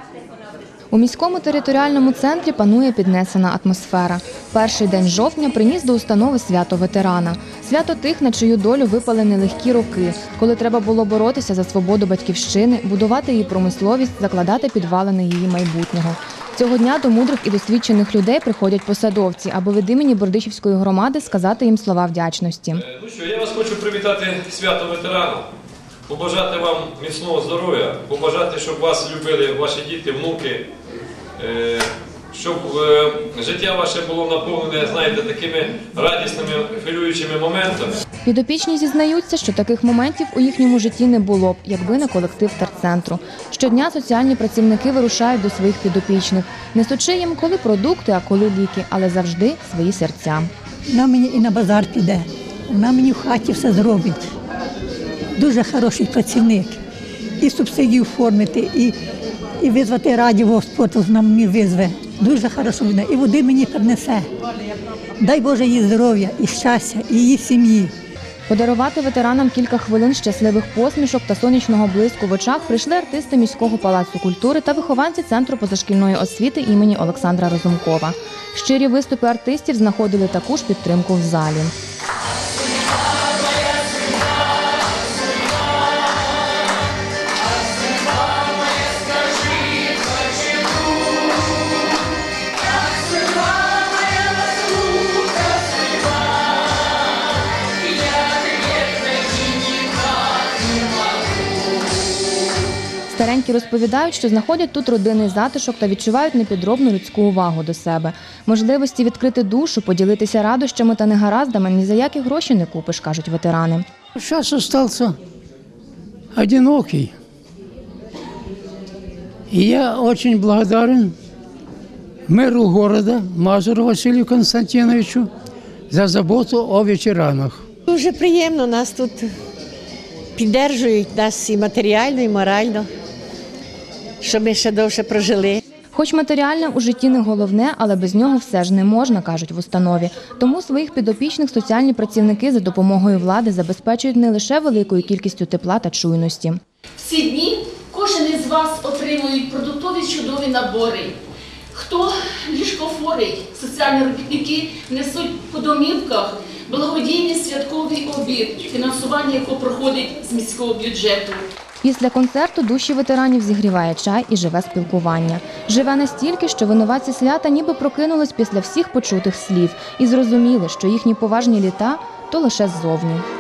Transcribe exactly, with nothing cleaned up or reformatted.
У міському територіальному центрі панує піднесена атмосфера. Перший день жовтня приніс до установи свято ветерана. Свято тих, на чию долю випали нелегкі роки, коли треба було боротися за свободу батьківщини, будувати її промисловість, закладати підвалини її майбутнього. Цього дня до мудрих і досвідчених людей приходять посадовці, аби від імені Бердичівської громади сказати їм слова вдячності. Ну що, я вас хочу привітати свято ветерана, побажати вам міцного здоров'я, побажати, щоб вас любили ваші діти, внуки, щоб життя ваше було наповнене, знаєте, такими радісними, хвилюючими моментами. Підопічні зізнаються, що таких моментів у їхньому житті не було б, якби не колектив терцентру. Щодня соціальні працівники вирушають до своїх підопічних, несучи їм коли продукти, а коли ліки, але завжди свої серця. Вона мені і на базар піде, вона мені в хаті все зробить. Дуже хороший працівник. І субсидію оформити, і, і визвати радіо спорту, вона мені визве. Дуже хорошо вона. І води мені принесе. Дай Боже їй здоров'я, і щастя, і її сім'ї. Подарувати ветеранам кілька хвилин щасливих посмішок та сонячного блиску в очах прийшли артисти міського палацу культури та вихованці Центру позашкільної освіти імені Олександра Розумкова. Щирі виступи артистів знаходили таку ж підтримку в залі. Старенькі розповідають, що знаходять тут родинний затишок та відчувають непідробну людську увагу до себе. Можливості відкрити душу, поділитися радощами та негараздами ні за які гроші не купиш, кажуть ветерани. Зараз залишився одинокий. І я дуже благодарен мэру міста Мазуру Василію Константиновичу за заботу о ветеранах. Дуже приємно, нас тут підтримують, нас і матеріально, і морально, щоб ми ще довше прожили. Хоч матеріальне у житті не головне, але без нього все ж не можна, кажуть в установі. Тому своїх підопічних соціальні працівники за допомогою влади забезпечують не лише великою кількістю тепла та чуйності. Всі дні кожен із вас отримують продуктові чудові набори. Хто ліжкохворий, соціальні робітники несуть по домівках благодійний святковий обід, фінансування якого проходить з міського бюджету. Після концерту душі ветеранів зігріває чай і живе спілкування. Живе настільки, що винуватці свята ніби прокинулись після всіх почутих слів і зрозуміли, що їхні поважні літа – то лише ззовні.